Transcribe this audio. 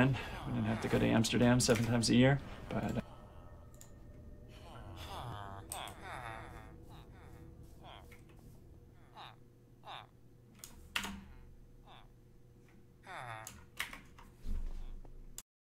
We didn't have to go to Amsterdam 7 times a year, but